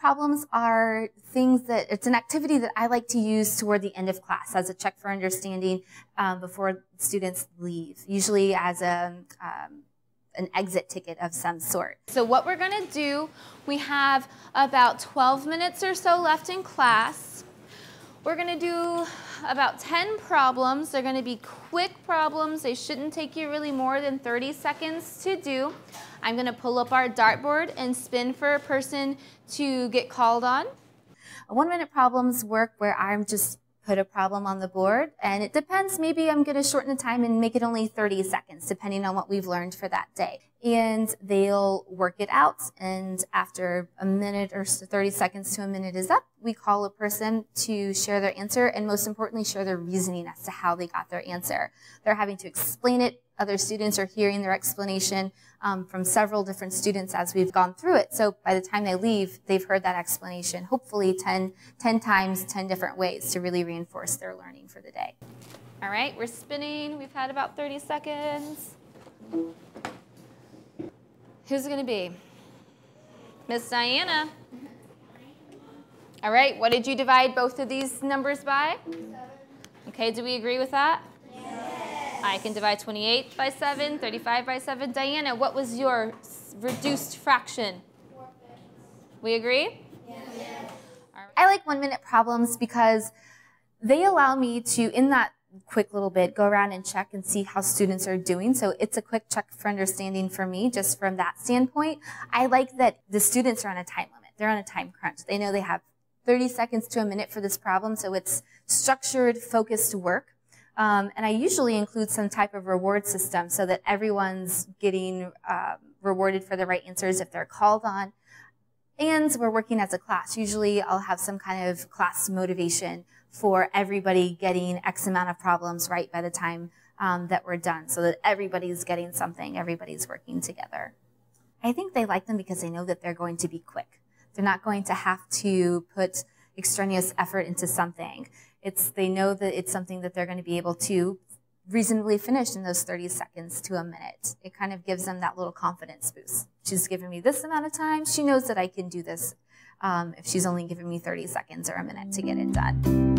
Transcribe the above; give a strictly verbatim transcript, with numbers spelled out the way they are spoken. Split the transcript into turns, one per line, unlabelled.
problems are things that, it's an activity that I like to use toward the end of class as a check for understanding um, before students leave, usually as a, um, an exit ticket of some sort. So what we're gonna do, we have about twelve minutes or so left in class. We're gonna do about ten problems. They're gonna be quick problems. They shouldn't take you really more than thirty seconds to do. I'm gonna pull up our dartboard and spin for a person to get called on. One minute problems work where I'm just put a problem on the board, and it depends, maybe I'm gonna shorten the time and make it only thirty seconds, depending on what we've learned for that day. And they'll work it out, and after a minute or thirty seconds to a minute is up, we call a person to share their answer, and most importantly, share their reasoning as to how they got their answer. They're having to explain it. Other students are hearing their explanation um, from several different students as we've gone through it. So by the time they leave, they've heard that explanation, hopefully ten, ten times, ten different ways to really reinforce their learning for the day. All right, we're spinning. We've had about thirty seconds. Who's it gonna be? Miss Diana. All right, what did you divide both of these numbers by? Seven. Okay, do we agree with that? Yes. I can divide twenty-eight by seven, thirty-five by seven. Diana, what was your reduced fraction? Four fifths. We agree? Yes. Yes. All right. I like one minute problems because they allow me to, in that quick little bit, go around and check and see how students are doing. So it's a quick check for understanding for me, just from that standpoint. I like that the students are on a time limit. They're on a time crunch. They know they have thirty seconds to a minute for this problem, so it's structured, focused work. Um, and I usually include some type of reward system so that everyone's getting uh, rewarded for the right answers if they're called on. And we're working as a class. Usually I'll have some kind of class motivation for everybody getting X amount of problems right by the time um, that we're done, so that everybody's getting something, everybody's working together. I think they like them because they know that they're going to be quick. They're not going to have to put extraneous effort into something. It's, they know that it's something that they're going to be able to reasonably finish in those thirty seconds to a minute. It kind of gives them that little confidence boost. She's given me this amount of time. She knows that I can do this um, if she's only given me thirty seconds or a minute to get it done.